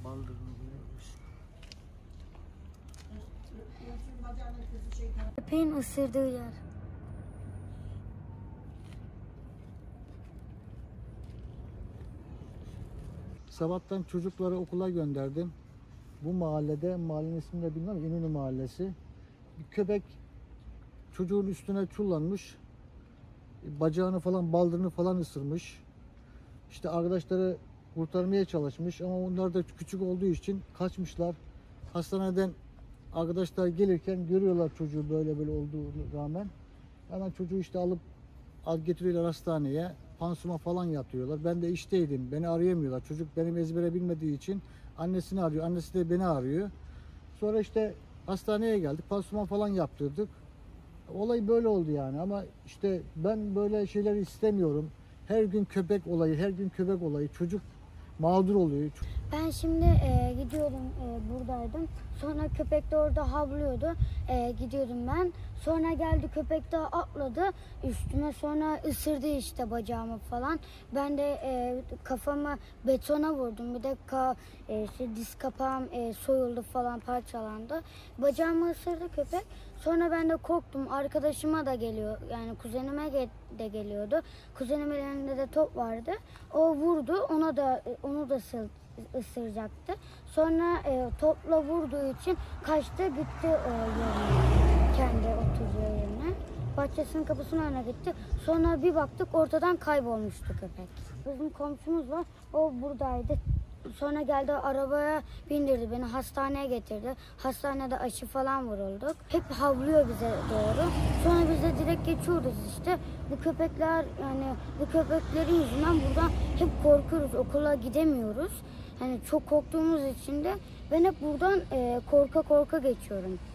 Baldırını buluyoruz. Köpeğin ısırdığı yer. Sabahtan çocukları okula gönderdim. Bu mahallede, mahallenin ismini de bilmem, İnönü Mahallesi. Bir köpek çocuğun üstüne çullanmış. Bacağını falan, baldırını falan ısırmış. İşte arkadaşları kurtarmaya çalışmış ama onlar da küçük olduğu için kaçmışlar. Hastaneden arkadaşlar gelirken görüyorlar çocuğu böyle olduğunu rağmen. Hemen çocuğu işte alıp getiriyorlar hastaneye. Pansuman falan yaptırıyorlar. Ben de işteydim. Beni arayamıyorlar. Çocuk benim ezbere bilmediği için annesini arıyor. Annesi de beni arıyor. Sonra işte hastaneye geldik. Pansuman falan yaptırdık. Olay böyle oldu yani ama işte ben böyle şeyleri istemiyorum. Her gün köpek olayı, her gün köpek olayı. Çocuk mağdur oluyor. Ben şimdi gidiyordum, buradaydım. Sonra köpek de orada havlıyordu. Gidiyordum ben. Sonra geldi, köpek de atladı üstüme. Sonra ısırdı işte bacağımı falan. Ben de kafamı betona vurdum. Bir de diz kapağım soyuldu falan, parçalandı. Bacağımı ısırdı köpek. Sonra ben de korktum. Arkadaşıma da geliyor. Yani kuzenime de geliyordu. Kuzenimin elinde de top vardı. O vurdu. Onu da ısıracaktı. Sonra topla vurduğu için kaçtı, gitti yerine. Kendi oturduğu yerine. Bahçesinin kapısının önüne gitti. Sonra bir baktık, ortadan kaybolmuştu köpek. Bizim komşumuz var. O buradaydı. Sonra geldi, arabaya bindirdi beni, hastaneye getirdi. Hastanede aşı falan vurulduk. Hep havlıyor bize doğru. Sonra biz de direkt geçiyoruz işte. Bu köpekler, yani bu köpeklerin yüzünden buradan hep korkuyoruz. Okula gidemiyoruz. Yani çok korktuğumuz için de ben hep buradan korka korka geçiyorum.